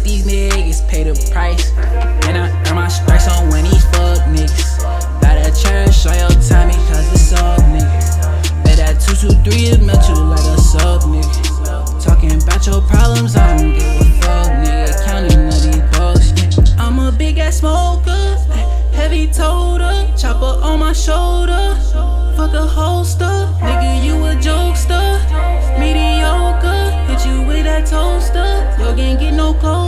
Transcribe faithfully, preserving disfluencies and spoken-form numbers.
these niggas pay the price. And I earn my stripes on when these fuck niggas. Gotta cherish all your time because it's up, nigga. Bet that two two three is met you like a sub, nigga. Talking about your problems, I don't give a fuck, nigga. Counting all these bucks. I'm a big ass smoker, heavy toter, chopper on my shoulder. Fuck a holster, nigga, you a jokester. Mediocre, hit you with that toaster. Your gang get no closer.